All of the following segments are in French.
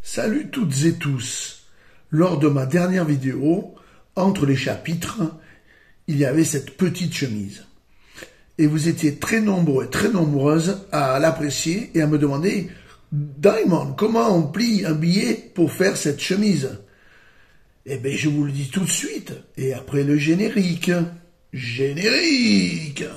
Salut toutes et tous. Lors de ma dernière vidéo, entre les chapitres, il y avait cette petite chemise. Et vous étiez très nombreux et très nombreuses à l'apprécier et à me demander « Diamond, comment on plie un billet pour faire cette chemise ?» Eh bien, je vous le dis tout de suite. Et après le générique. Générique!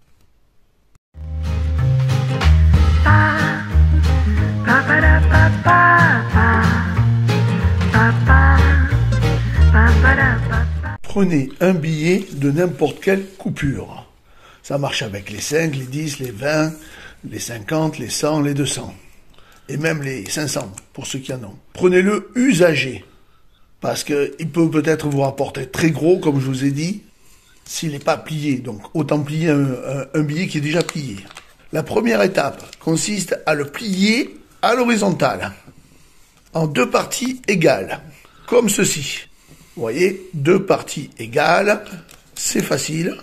Prenez un billet de n'importe quelle coupure. Ça marche avec les 5, les 10, les 20, les 50, les 100, les 200. Et même les 500, pour ceux qui en ont. Prenez-le usagé. Parce qu'il peut peut-être vous rapporter très gros, comme je vous ai dit, s'il n'est pas plié. Donc, autant plier un billet qui est déjà plié. La première étape consiste à le plier à l'horizontale, en deux parties égales, comme ceci. Vous voyez, deux parties égales, c'est facile.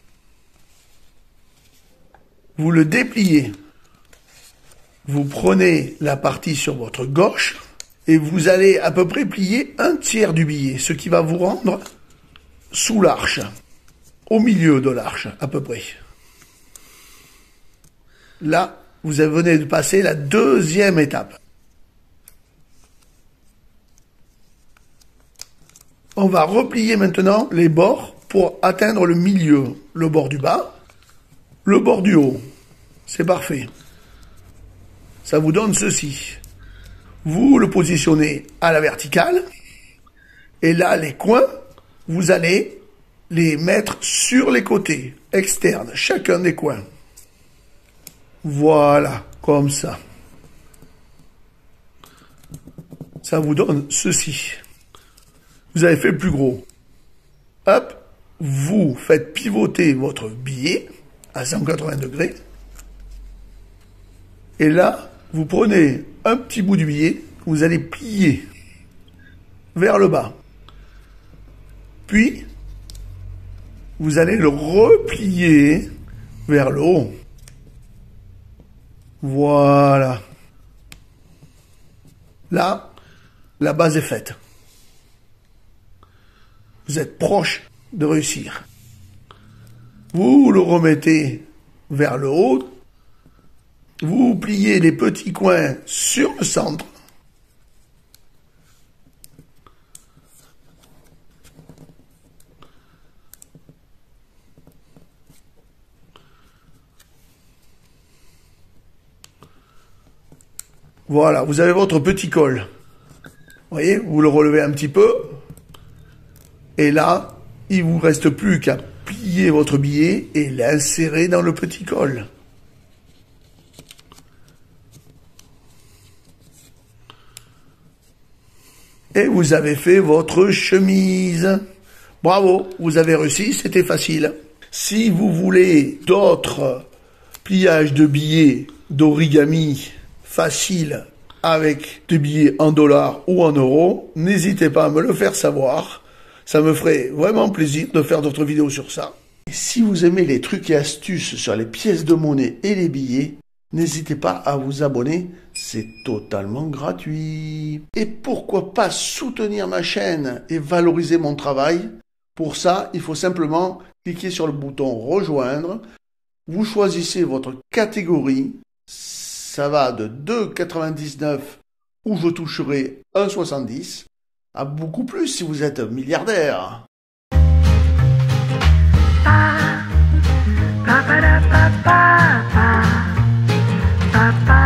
Vous le dépliez. Vous prenez la partie sur votre gauche et vous allez à peu près plier un tiers du billet, ce qui va vous rendre sous l'arche, au milieu de l'arche à peu près. Là, vous venez de passer la deuxième étape. On va replier maintenant les bords pour atteindre le milieu. Le bord du bas, le bord du haut. C'est parfait. Ça vous donne ceci. Vous le positionnez à la verticale. Et là, les coins, vous allez les mettre sur les côtés externes, chacun des coins. Voilà, comme ça. Ça vous donne ceci. Vous avez fait plus gros. Hop, vous faites pivoter votre billet à 180 degrés. Et là, vous prenez un petit bout du billet, vous allez plier vers le bas. Puis, vous allez le replier vers le haut. Voilà. Là, la base est faite. Vous êtes proche de réussir. Vous le remettez vers le haut. Vous pliez les petits coins sur le centre. Voilà, vous avez votre petit col. Vous voyez, vous le relevez un petit peu. Et là, il vous reste plus qu'à plier votre billet et l'insérer dans le petit col. Et vous avez fait votre chemise. Bravo, vous avez réussi, c'était facile. Si vous voulez d'autres pliages de billets d'origami faciles avec des billets en dollars ou en euros, n'hésitez pas à me le faire savoir. Ça me ferait vraiment plaisir de faire d'autres vidéos sur ça. Et si vous aimez les trucs et astuces sur les pièces de monnaie et les billets, n'hésitez pas à vous abonner, c'est totalement gratuit. Et pourquoi pas soutenir ma chaîne et valoriser mon travail? Pour ça, il faut simplement cliquer sur le bouton rejoindre. Vous choisissez votre catégorie. Ça va de 2,99 où je toucherai 1,70 à beaucoup plus si vous êtes milliardaire. Pa, pa, pa, pa, pa, pa, pa.